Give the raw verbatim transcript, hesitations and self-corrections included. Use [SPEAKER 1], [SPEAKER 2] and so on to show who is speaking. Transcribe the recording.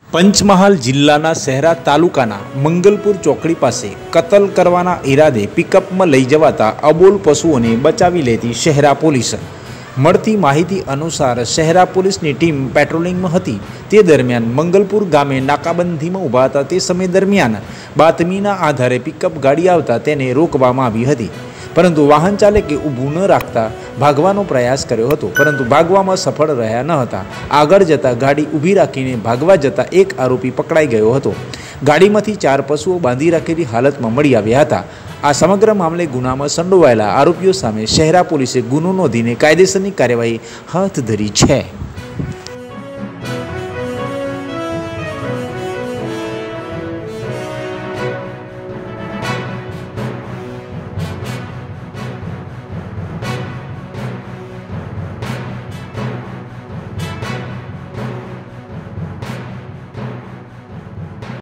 [SPEAKER 1] પંચમહાલ જિલ્લાના શહેરા તાલુકાના મંગલપુર ચોકડી પાસે કતલ કરવાના ઈરાદે પિકઅપમાં લઈ જવાતા અબોલ પશુઓને બચાવી લેતી શહેરા પોલીસ। મળતી માહિતી અનુસાર શહેરા પોલીસની ટીમ પેટ્રોલિંગમાં હતી। તે દરમિયાન મંગલપુર ગામે નાકાબંધીમાં ઊભા હતા। તે સમય દરમિયાન બાતમીના આધારે પિકઅપ ગાડી આવતા તેને રોકવામાં આવી હતી, પરંતુ વાહન ચાલકે ઊભું ન રાખતા ભાગવાનો પ્રયાસ કર્યો હતો, પરંતુ ભાગવામાં સફળ રહ્યા ન હતા। આગળ જતાં ગાડી ઊભી રાખીને ભાગવા જતાં એક આરોપી પકડાઈ ગયો હતો। ગાડીમાંથી ચાર પશુઓ બાંધી રાખેલી હાલતમાં મળી આવ્યા હતા। આ સમગ્ર મામલે ગુનામાં સંડોવાયેલા આરોપીઓ સામે શહેરા પોલીસે ગુનો નોંધીને કાયદેસરની કાર્યવાહી હાથ ધરી છે।